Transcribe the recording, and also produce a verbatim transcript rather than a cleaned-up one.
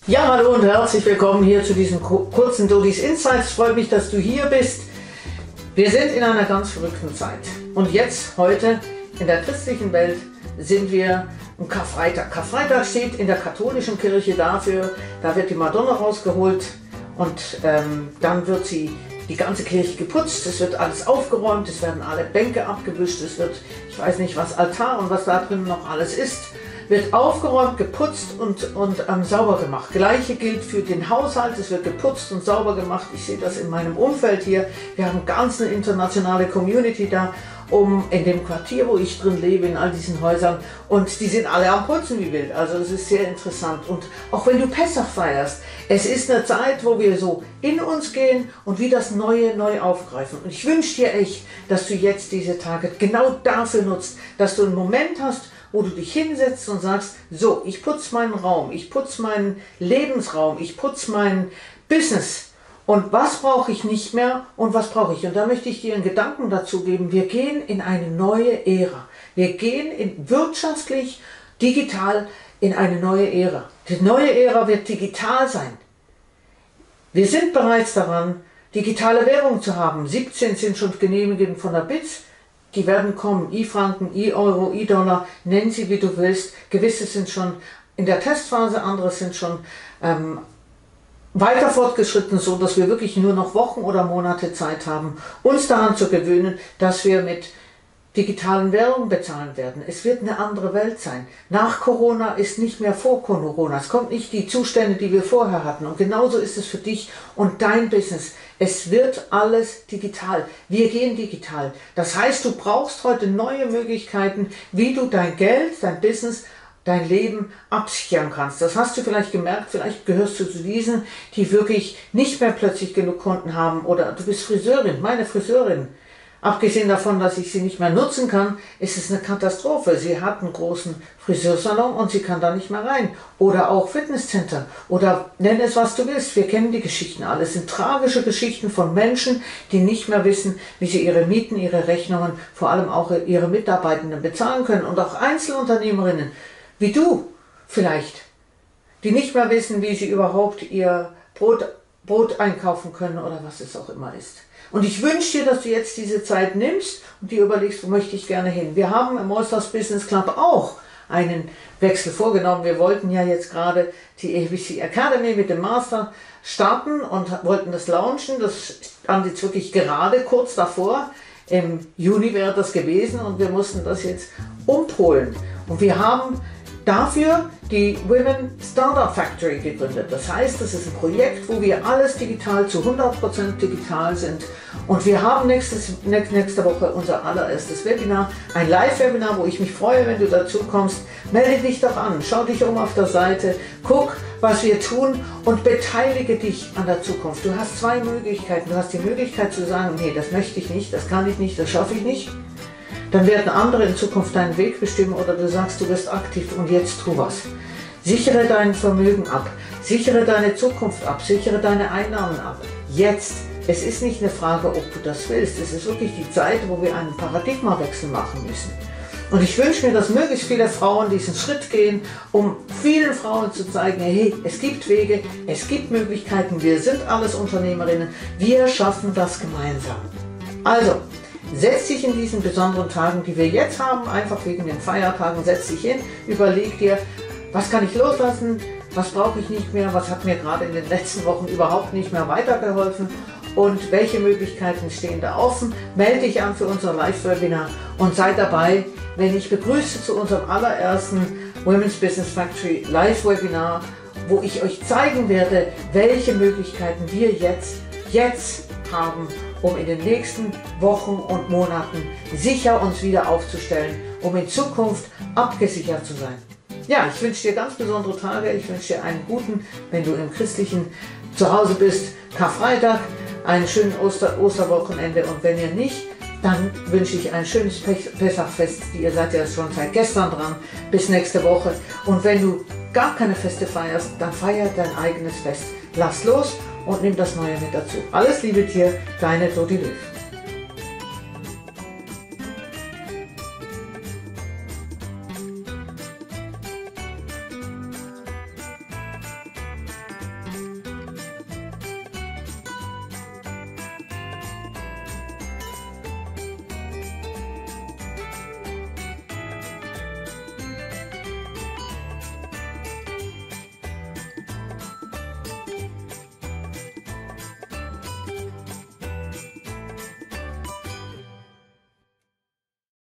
Ja, hallo und herzlich willkommen hier zu diesen kurzen Dodis Insights. Freut mich, dass du hier bist. Wir sind in einer ganz verrückten Zeit. Und jetzt, heute, in der christlichen Welt, sind wir am Karfreitag. Karfreitag steht in der katholischen Kirche dafür, da wird die Madonna rausgeholt und ähm, dann wird sie die ganze Kirche geputzt, es wird alles aufgeräumt, es werden alle Bänke abgewischt, es wird, ich weiß nicht was, Altar und was da drin noch alles ist, wird aufgeräumt, geputzt und, und ähm, sauber gemacht. Gleiche gilt für den Haushalt, es wird geputzt und sauber gemacht. Ich sehe das in meinem Umfeld hier. Wir haben ganz eine internationale Community da, um in dem Quartier, wo ich drin lebe, in all diesen Häusern. Und die sind alle am Putzen wie wild. Also es ist sehr interessant. Und auch wenn du Pessach feierst, es ist eine Zeit, wo wir so in uns gehen und wie das Neue neu aufgreifen. Und ich wünsche dir echt, dass du jetzt diese Tage genau dafür nutzt, dass du einen Moment hast, wo du dich hinsetzt und sagst, so, ich putze meinen Raum, ich putze meinen Lebensraum, ich putze mein Business. Und was brauche ich nicht mehr und was brauche ich? Und da möchte ich dir einen Gedanken dazu geben. Wir gehen in eine neue Ära. Wir gehen in wirtschaftlich, digital in eine neue Ära. Die neue Ära wird digital sein. Wir sind bereits daran, digitale Währung zu haben. siebzehn sind schon genehmigt von der B I T S. Die werden kommen, E-Franken, E-Euro, E-Dollar, nenn sie wie du willst. Gewisse sind schon in der Testphase, andere sind schon ähm, weiter fortgeschritten, so dass wir wirklich nur noch Wochen oder Monate Zeit haben, uns daran zu gewöhnen, dass wir mit digitalen Währungen bezahlen werden. Es wird eine andere Welt sein. Nach Corona ist nicht mehr vor Corona. Es kommt nicht die Zustände, die wir vorher hatten. Und genauso ist es für dich und dein Business. Es wird alles digital. Wir gehen digital. Das heißt, du brauchst heute neue Möglichkeiten, wie du dein Geld, dein Business, dein Leben absichern kannst. Das hast du vielleicht gemerkt, vielleicht gehörst du zu diesen, die wirklich nicht mehr plötzlich genug Kunden haben. Oder du bist Friseurin, meine Friseurin. Abgesehen davon, dass ich sie nicht mehr nutzen kann, ist es eine Katastrophe. Sie hat einen großen Friseursalon und sie kann da nicht mehr rein. Oder auch Fitnesscenter. Oder nenn es, was du willst. Wir kennen die Geschichten alle. Es sind tragische Geschichten von Menschen, die nicht mehr wissen, wie sie ihre Mieten, ihre Rechnungen, vor allem auch ihre Mitarbeitenden bezahlen können. Und auch Einzelunternehmerinnen, wie du vielleicht, die nicht mehr wissen, wie sie überhaupt ihr Brot, Brot einkaufen können oder was es auch immer ist. Und ich wünsche dir, dass du jetzt diese Zeit nimmst und dir überlegst, wo möchte ich gerne hin. Wir haben im Allstars Business Club auch einen Wechsel vorgenommen. Wir wollten ja jetzt gerade die A B C Academy mit dem Master starten und wollten das launchen. Das stand jetzt wirklich gerade kurz davor. Im Juni wäre das gewesen und wir mussten das jetzt umpolen. Und wir haben dafür die Women Startup Factory gegründet. Das heißt, das ist ein Projekt, wo wir alles digital, zu hundert Prozent digital sind. Und wir haben nächstes, nächste Woche unser allererstes Webinar, ein Live-Webinar, wo ich mich freue, wenn du dazu kommst. Melde dich doch an, schau dich um auf der Seite, guck, was wir tun und beteilige dich an der Zukunft. Du hast zwei Möglichkeiten. Du hast die Möglichkeit zu sagen, nee, das möchte ich nicht, das kann ich nicht, das schaffe ich nicht. Dann werden andere in Zukunft deinen Weg bestimmen oder du sagst, du wirst aktiv und jetzt tu was. Sichere dein Vermögen ab, sichere deine Zukunft ab, sichere deine Einnahmen ab. Jetzt. Es ist nicht eine Frage, ob du das willst. Es ist wirklich die Zeit, wo wir einen Paradigmawechsel machen müssen. Und ich wünsche mir, dass möglichst viele Frauen diesen Schritt gehen, um vielen Frauen zu zeigen, hey, es gibt Wege, es gibt Möglichkeiten, wir sind alles Unternehmerinnen, wir schaffen das gemeinsam. Also, setz dich in diesen besonderen Tagen, die wir jetzt haben, einfach wegen den Feiertagen, setz dich hin, überleg dir, was kann ich loslassen, was brauche ich nicht mehr, was hat mir gerade in den letzten Wochen überhaupt nicht mehr weitergeholfen und welche Möglichkeiten stehen da offen. Melde dich an für unser Live-Webinar und sei dabei, wenn ich begrüße zu unserem allerersten Women's Business Factory Live-Webinar, wo ich euch zeigen werde, welche Möglichkeiten wir jetzt, jetzt haben, um in den nächsten Wochen und Monaten sicher uns wieder aufzustellen, um in Zukunft abgesichert zu sein. Ja, ich wünsche dir ganz besondere Tage, ich wünsche dir einen guten, wenn du im christlichen Zuhause bist, Karfreitag, einen schönen Oster Osterwochenende und wenn ihr nicht, dann wünsche ich ein schönes Pessachfest, ihr seid ja schon seit gestern dran, bis nächste Woche und wenn du gar keine Feste feierst, dann feier dein eigenes Fest. Lass los und nimm das Neue mit dazu. Alles Liebe dir, deine Dodi Löw.